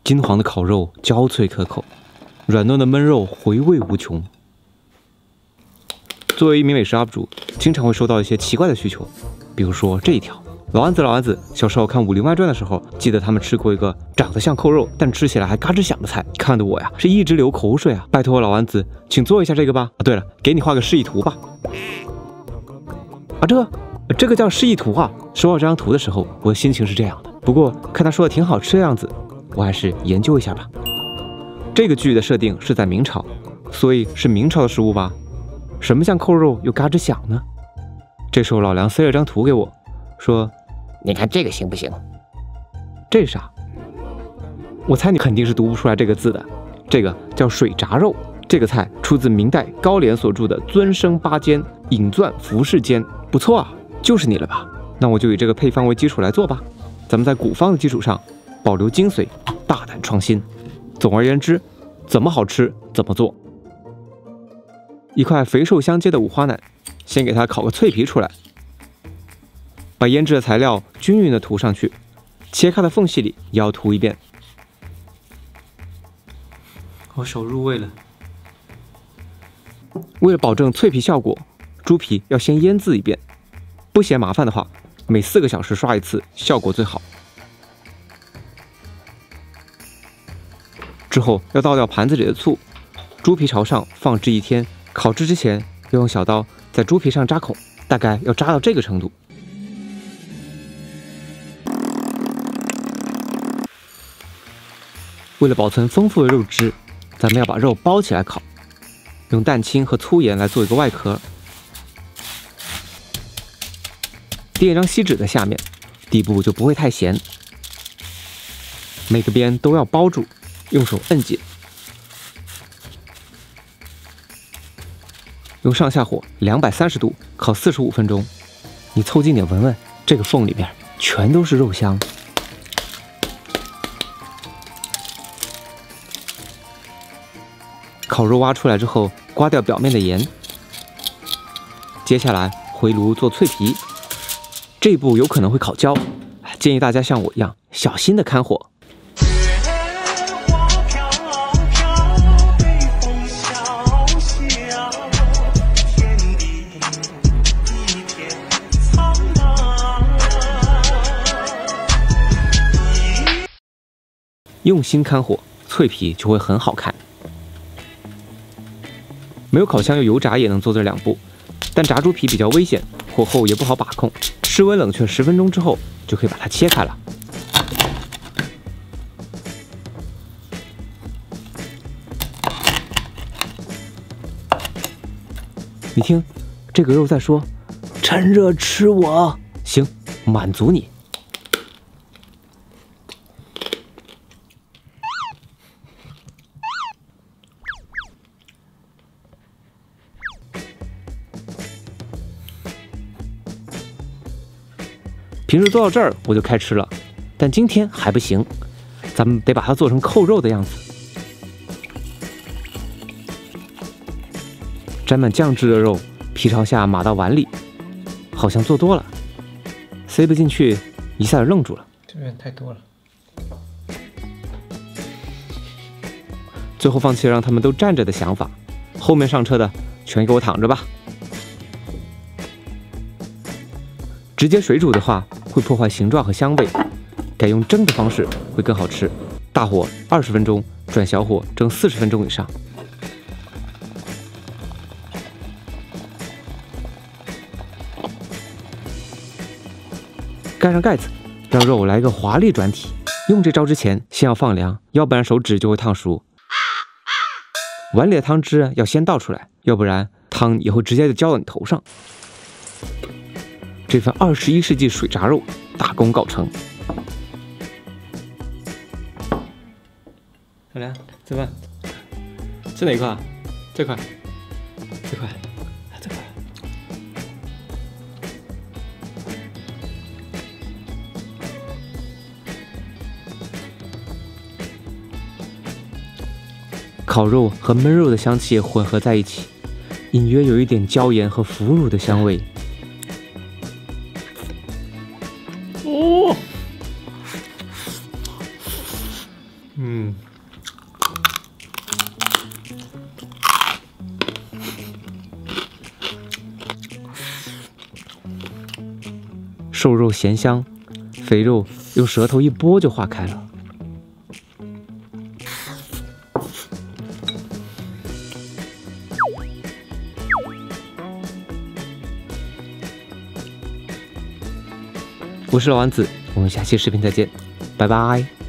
金黄的烤肉焦脆可口，软糯的焖肉回味无穷。作为一名美食 UP 主，经常会收到一些奇怪的需求，比如说这一条。 老丸子，小时候看《武林外传》的时候，记得他们吃过一个长得像扣肉，但吃起来还嘎吱响的菜，看得我呀是一直流口水啊！拜托老丸子，请做一下这个吧。对了，给你画个示意图吧。这个叫示意图啊！收到这张图的时候，我的心情是这样的。不过看他说的挺好吃的样子，我还是研究一下吧。这个剧的设定是在明朝，所以是明朝的食物吧？什么像扣肉又嘎吱响呢？这时候老梁塞了张图给我，说。 你看这个行不行？ 这是啥？我猜你肯定是读不出来这个字的。这个叫水炸肉，这个菜出自明代高廉所著的《尊生八间饮馔服饰间》，不错啊，就是你了吧？那我就以这个配方为基础来做吧。咱们在古方的基础上保留精髓，大胆创新。总而言之，怎么好吃怎么做。一块肥瘦相间的五花腩，先给它烤个脆皮出来。 把腌制的材料均匀地涂上去，切开的缝隙里也要涂一遍。我手入味了。为了保证脆皮效果，猪皮要先腌制一遍。不嫌麻烦的话，每4个小时刷一次，效果最好。之后要倒掉盘子里的醋，猪皮朝上放置1天。烤制之前要用小刀在猪皮上扎孔，大概要扎到这个程度。 为了保存丰富的肉汁，咱们要把肉包起来烤，用蛋清和粗盐来做一个外壳，垫一张锡纸在下面，底部就不会太咸。每个边都要包住，用手摁紧，用上下火230度烤45分钟。你凑近点闻闻，这个缝里面全都是肉香。 烤肉挖出来之后，刮掉表面的盐。接下来回炉做脆皮，这一步有可能会烤焦，建议大家像我一样小心的看火。用心看火，脆皮就会很好看。 没有烤箱用油炸也能做这2步，但炸猪皮比较危险，火候也不好把控。室温冷却10分钟之后，就可以把它切开了。你听，这个肉在说：“趁热吃我。”行，满足你。 平时做到这儿我就开吃了，但今天还不行，咱们得把它做成扣肉的样子。沾满酱汁的肉，皮朝下码到碗里，好像做多了，塞不进去，一下就愣住了。 这边太多了。 最后放弃了让他们都站着的想法，后面上车的全给我躺着吧。直接水煮的话会破坏形状和香味，改用蒸的方式会更好吃。大火20分钟，转小火蒸40分钟以上。盖上盖子，让肉来个华丽转体。用这招之前，先要放凉，要不然手指就会烫熟。碗里的汤汁要先倒出来，要不然汤也会直接就浇到你头上。这份21世纪水炸肉大功告成。小梁，这份是哪一块？这块，这块，这块。烤肉和焖肉的香气混合在一起，隐约有一点椒盐和腐乳的香味。 瘦肉咸香，肥肉用舌头一拨就化开了。我是老丸子，我们下期视频再见，拜拜。